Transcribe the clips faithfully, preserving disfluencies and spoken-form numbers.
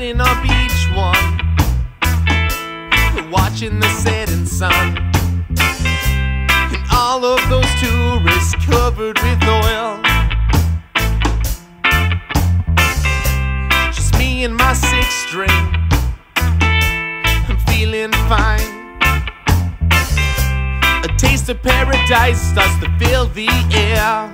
sitting on beach one, watching the setting sun, and all of those tourists covered with oil. Just me and my six string, I'm feeling fine. A taste of paradise starts to fill the air.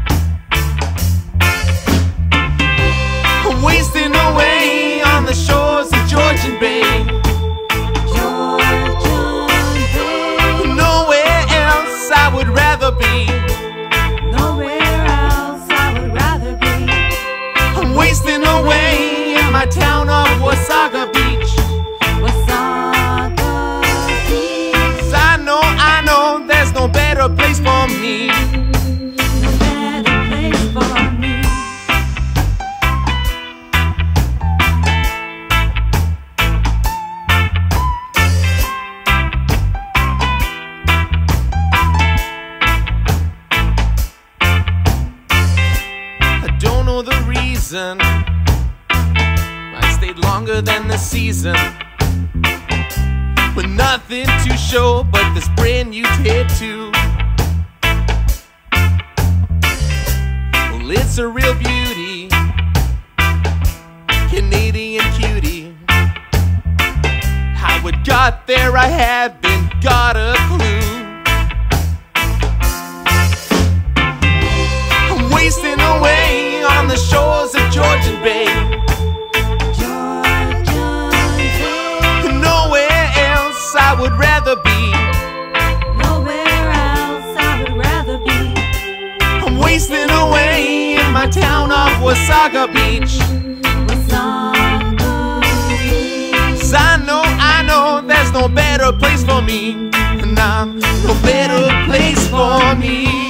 I'm wasting away on the shores of Georgian Bay. Georgian Bay. Nowhere else I would rather be. Nowhere else I would rather be. I'm wasting away in my town of Wasaga Beach. Wasaga Beach. 'Cause I know, I know there's no better place for me. No better place for me. The reason I stayed longer than the season, with nothing to show but this brand new tattoo. Well, it's a real beauty, Canadian cutie. How it got there I haven't got a clue. I'm wasting away on the shores of Georgian Bay. Georgian Bay. Nowhere else I would rather be. Nowhere else I would rather be. I'm wasting away in my town of Wasaga Beach. Wasaga Beach. 'Cause I know, I know there's no better place for me. Nah, no better place for me.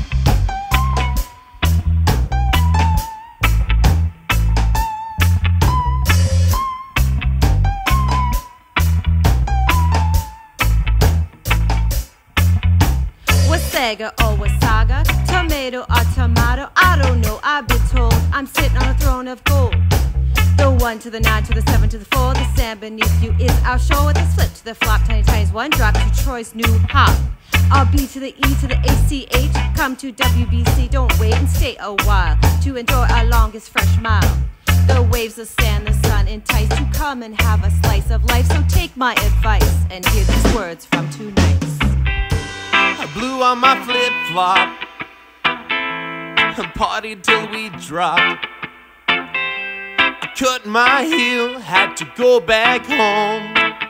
Wasaga or Wasaga, tomato or tomato, I don't know, I've been told I'm sitting on a throne of gold. The one to the nine to the seven to the four, the sand beneath you is our shore with a slip to the flop, tiny times one drop to Troy's new hop. R B to the E to the A C H, come to W B C, don't wait and stay a while to enjoy our longest fresh mile. The waves, the sand, the sun entice to come and have a slice of life, so take my advice and hear these words from two nights. I blew on my flip-flop and partied till we dropped. I cut my heel, had to go back home.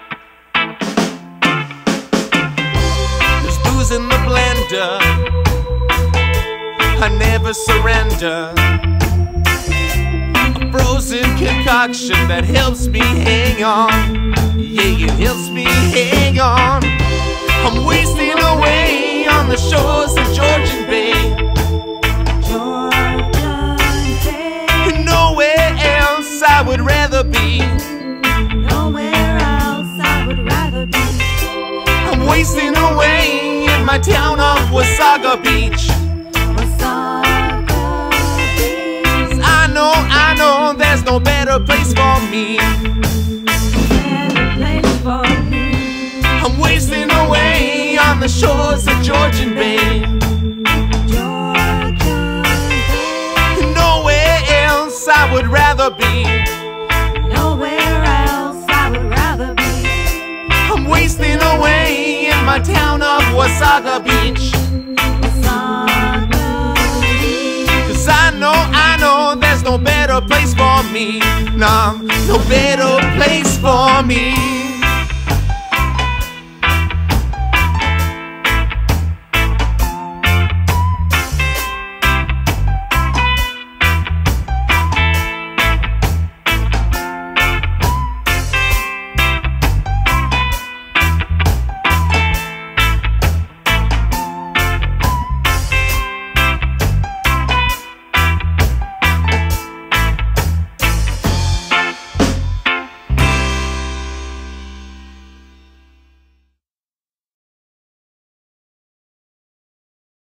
There's booze in the blender, I never surrender. A frozen concoction that helps me hang on. Yeah, it helps me hang on. I'm wasting away on the shores of Georgian Bay. Georgian Bay. Nowhere else I would rather be. Nowhere else I would rather be. I'm wasting away in my town of Wasaga Beach. Wasaga Beach. I know, I know there's no better place for me. Better place for me. I'm wasting away on the shores of Georgian Bay. Georgian Bay. Nowhere else I would rather be. Nowhere else I would rather be. I'm wasting away in my town of Wasaga Beach. Wasaga Beach. 'Cause I know, I know there's no better place for me. Nah, no better place for me.